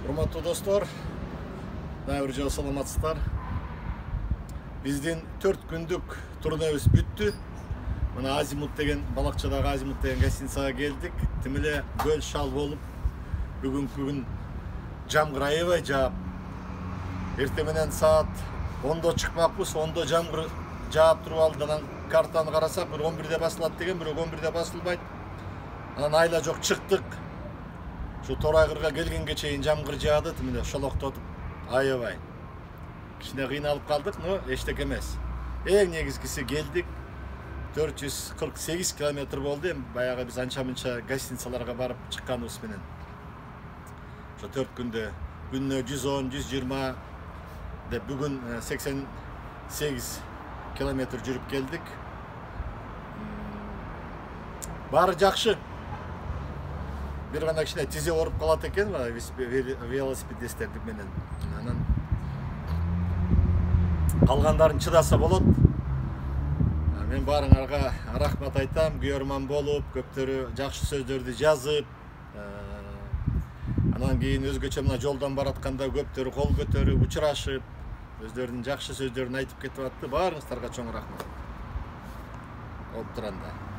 Урматтуу достор, дагы бир жолу саламатсыздар. Биздин 4 күндүк турнебиз бүттү. Мына Азимут деген балакчадагы Азимут деген гостиницага келдик. Тим эле көл шал болуп, бүгүнкү күн жамгыр аябай жаап. Эртең менен саат 10-до чыкмакпыз, 10-до жамгыр жаап туруп алды. Анан картаны карасак, бир 11-де басылат деген, бирок 11-де басылбайт. Анан айла жок чыктык. Şu Торайгырга келгенге чейин жамгыр жаады, тим эле шолоктотуп аябай. Кичине кыйналып калдык, но эчтеке эмес. Эң негизгиси келдик. 448 километр болду. Эми баягы биз анча-мынча гостиницаларга барып чыкканыбыз менен. Ошо 4 күндө күнүнө 110, 120 деп бүгүн 88 километр жүрүп келдик. Баары жакшы. Bir gana kişine tize orup kalat eken var velosipedistlerdi menen. Анан калгандарын чыдаса болот. Мен баарыңарга рахмат айтам, күйөрман болуп, көптөрү жакшы сөздөрдү жазып, анан кийин өзгөчө мына жолдон баратканда көптөрү кол көтөрүп, учурашып, өздөрүнүн жакшы сөздөрүн айтып кетип атты. Баарыңыздарга чоң рахмат. Болуп турганда.